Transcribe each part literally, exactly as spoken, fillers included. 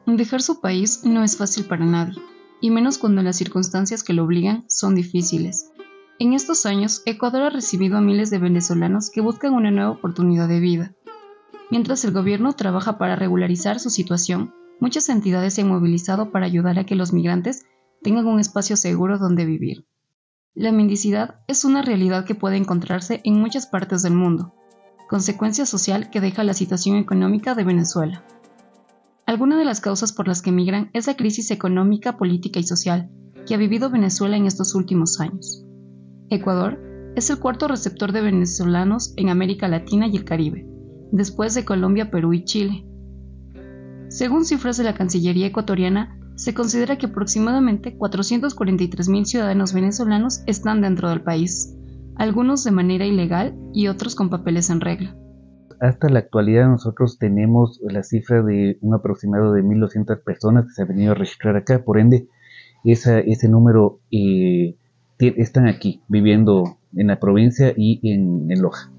Dejar su país no es fácil para nadie, y menos cuando las circunstancias que lo obligan son difíciles. En estos años, Ecuador ha recibido a miles de venezolanos que buscan una nueva oportunidad de vida. Mientras el gobierno trabaja para regularizar su situación, muchas entidades se han movilizado para ayudar a que los migrantes tengan un espacio seguro donde vivir. La mendicidad es una realidad que puede encontrarse en muchas partes del mundo, consecuencia social que deja la situación económica de Venezuela. Alguna de las causas por las que migran es la crisis económica, política y social que ha vivido Venezuela en estos últimos años. Ecuador es el cuarto receptor de venezolanos en América Latina y el Caribe, después de Colombia, Perú y Chile. Según cifras de la Cancillería ecuatoriana, se considera que aproximadamente cuatrocientos cuarenta y tres mil ciudadanos venezolanos están dentro del país, algunos de manera ilegal y otros con papeles en regla. Hasta la actualidad nosotros tenemos la cifra de un aproximado de mil doscientas personas que se han venido a registrar acá, por ende esa, ese número eh, están aquí, viviendo en la provincia y en, en Loja.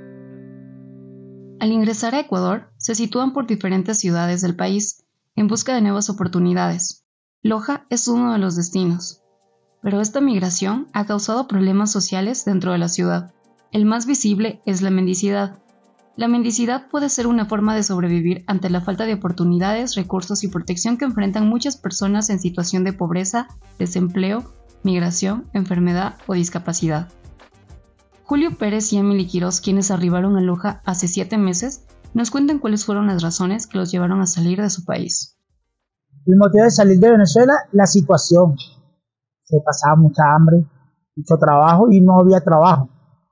Al ingresar a Ecuador, se sitúan por diferentes ciudades del país, en busca de nuevas oportunidades. Loja es uno de los destinos, pero esta migración ha causado problemas sociales dentro de la ciudad. El más visible es la mendicidad. La mendicidad puede ser una forma de sobrevivir ante la falta de oportunidades, recursos y protección que enfrentan muchas personas en situación de pobreza, desempleo, migración, enfermedad o discapacidad. Julio Pérez y Emily Quiroz, quienes arribaron a Loja hace siete meses, nos cuentan cuáles fueron las razones que los llevaron a salir de su país. El motivo de salir de Venezuela, la situación. Se pasaba mucha hambre, mucho trabajo y no había trabajo.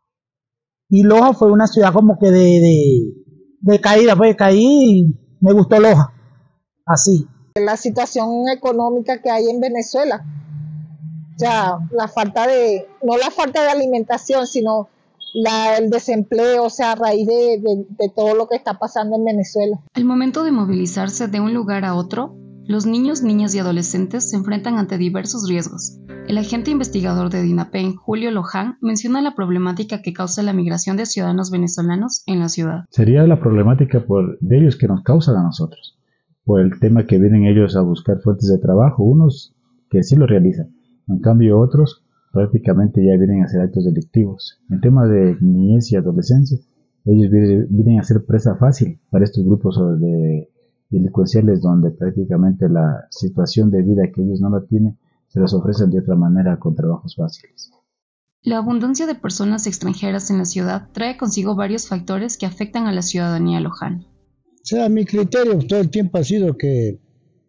Y Loja fue una ciudad como que de, de, de caída, pues caí y me gustó Loja, así. La situación económica que hay en Venezuela, o sea, la falta de, no la falta de alimentación, sino la, el desempleo, o sea, a raíz de, de, de todo lo que está pasando en Venezuela. Al momento de movilizarse de un lugar a otro, los niños, niñas y adolescentes se enfrentan ante diversos riesgos. El agente investigador de DINAPEN, Julio Loján, menciona la problemática que causa la migración de ciudadanos venezolanos en la ciudad. Sería la problemática por, de ellos que nos causan a nosotros, por el tema que vienen ellos a buscar fuentes de trabajo, unos que sí lo realizan, en cambio otros prácticamente ya vienen a hacer actos delictivos. En tema de niñez y adolescencia, ellos vienen, vienen a ser presa fácil para estos grupos de delincuenciales donde prácticamente la situación de vida que ellos no la tienen se las ofrecen de otra manera con trabajos fáciles. La abundancia de personas extranjeras en la ciudad trae consigo varios factores que afectan a la ciudadanía lojana. O sea, mi criterio todo el tiempo ha sido que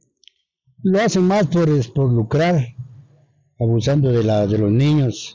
lo hacen más por, por lucrar, abusando de, la, de los niños,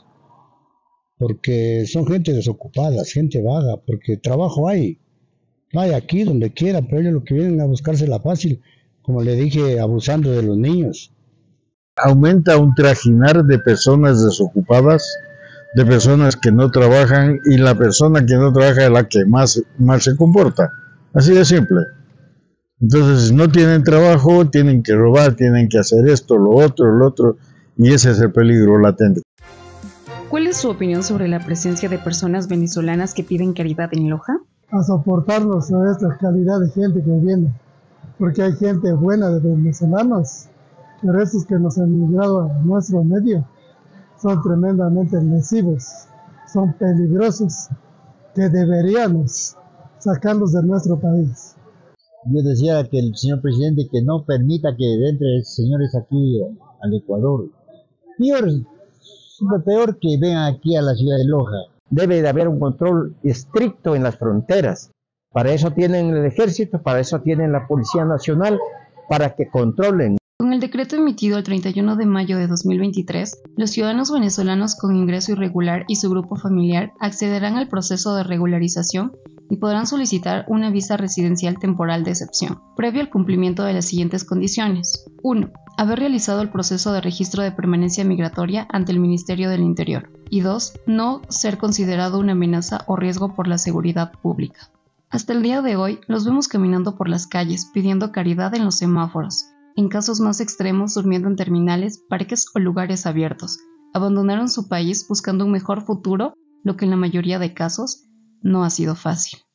porque son gente desocupada, gente vaga, porque trabajo hay. Hay aquí, donde quiera, pero ellos lo que vienen a buscársela fácil, como le dije, abusando de los niños. Aumenta un trajinar de personas desocupadas, de personas que no trabajan, y la persona que no trabaja es la que más mal se comporta. Así de simple. Entonces no tienen trabajo, tienen que robar, tienen que hacer esto, lo otro, lo otro, y ese es el peligro latente. ¿Cuál es su opinión sobre la presencia de personas venezolanas que piden caridad en Loja? A soportarnos a esta calidad de gente que viene, porque hay gente buena de venezolanos, pero esos que nos han migrado a nuestro medio son tremendamente lesivos, son peligrosos, que deberíamos sacarlos de nuestro país. Yo decía que el señor presidente que no permita que entre señores aquí al Ecuador. Peor, súper peor que vengan aquí a la ciudad de Loja. Debe de haber un control estricto en las fronteras. Para eso tienen el ejército, para eso tienen la Policía Nacional, para que controlen. Con el decreto emitido el treinta y uno de mayo de dos mil veintitrés, los ciudadanos venezolanos con ingreso irregular y su grupo familiar accederán al proceso de regularización y podrán solicitar una visa residencial temporal de excepción, previo al cumplimiento de las siguientes condiciones. uno. Haber realizado el proceso de registro de permanencia migratoria ante el Ministerio del Interior. Y dos. No ser considerado una amenaza o riesgo por la seguridad pública. Hasta el día de hoy, los vemos caminando por las calles pidiendo caridad en los semáforos. En casos más extremos, durmiendo en terminales, parques o lugares abiertos. Abandonaron su país buscando un mejor futuro, lo que en la mayoría de casos no ha sido fácil.